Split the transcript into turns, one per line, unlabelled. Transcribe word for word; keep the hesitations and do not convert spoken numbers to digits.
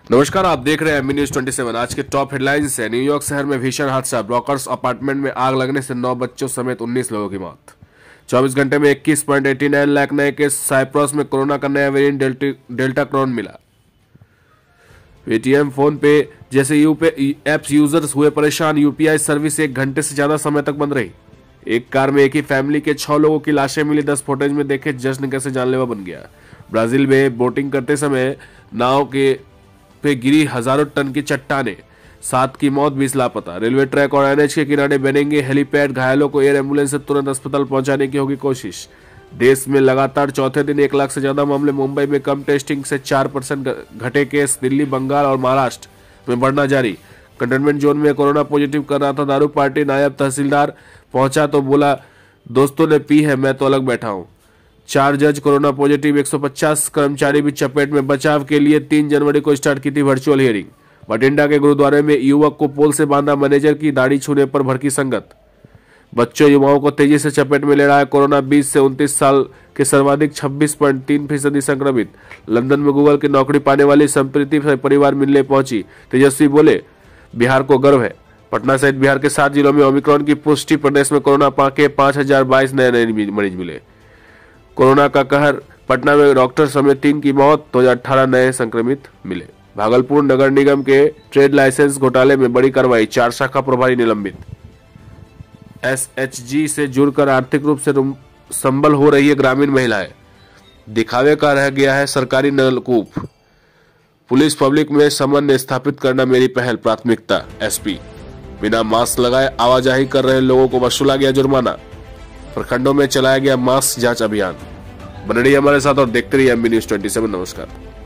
नमस्कार, आप देख रहे हैं एम न्यूज सत्ताईस। आज के टॉप हेडलाइंस है। न्यूयॉर्क शहर में भीषण हादसा, ब्रोकर्स अपार्टमेंट में आग लगने से नौ बच्चों समेत उन्नीस लोगों की मौत। चौबीस घंटे में इक्कीस पॉइंट नौ आठ लाख नए केस। साइप्रस में कोरोना का नया वेरिएंट डेल्टा क्रॉन मिला। पेटीएम, फोन पे जैसे यूपे एप्स यूजर्स हुए परेशान। यूपीआई सर्विस एक घंटे से ज्यादा समय तक बंद रही। एक कार में एक ही फैमिली के छह लोगों की लाशें मिली। दस फुटेज में देखे जश्न कैसे जानलेवा बन गया। ब्राजील में बोटिंग करते समय नाव के पे गिरी हजारों टन की चट्टाने, सात की मौत, बीस लापता। रेलवे ट्रैक और एनएच के किनारे बनेंगे हेलीपैड। घायलों को एयर एम्बुलेंस से तुरंत अस्पताल पहुंचाने की होगी कोशिश। देश में लगातार चौथे दिन एक लाख से ज्यादा मामले। मुंबई में कम टेस्टिंग से चार परसेंट घटे केस। दिल्ली, बंगाल और महाराष्ट्र में बढ़ना जारी। कंटेनमेंट जोन में कोरोना पॉजिटिव कर रहा था दारू पार्टी। नायब तहसीलदार पहुंचा तो बोला दोस्तों ने पी है, मैं तो अलग बैठा हूं। चार जज कोरोना पॉजिटिव। एक सौ पचास कर्मचारी भी चपेट में। बचाव के लिए तीन जनवरी को स्टार्ट की थी वर्चुअल हियरिंग। बठिंडा के गुरुद्वारे में युवक को पोल से बांधा। मैनेजर की दाढ़ी छूने पर भड़की संगत। बच्चों युवाओं को तेजी से चपेट में ले रहा है कोरोना। बीस से उनतीस साल के सर्वाधिक छब्बीस पॉइंट तीन फीसदी संक्रमित। लंदन में गूगल की नौकरी पाने वाली संप्रीति से परिवार मिलने पहुंची। तेजस्वी बोले बिहार को गर्व है। पटना सहित बिहार के सात जिलों में ओमिक्रॉन की पुष्टि। प्रदेश में कोरोना के पांच हजार बाईस नए नए मरीज मिले। कोरोना का कहर, पटना में डॉक्टर समेत तीन की मौत। दो हजार अठारह नए संक्रमित मिले। भागलपुर नगर निगम के ट्रेड लाइसेंस घोटाले में बड़ी कार्रवाई। चार शाखा प्रभारी निलंबित। एसएचजी से जुड़कर आर्थिक रूप से संबल हो रही है ग्रामीण महिलाएं। दिखावे का रह गया है सरकारी नलकूप। पुलिस पब्लिक में समन्वय स्थापित करना मेरी पहल प्राथमिकता। एसपी, बिना मास्क लगाए आवाजाही कर रहे लोगों को वसूला गया जुर्माना। प्रखंडों में चलाया गया मास्क जांच अभियान। बने रहिए हमारे साथ और देखते रहिए एम न्यूज सत्ताईस। नमस्कार।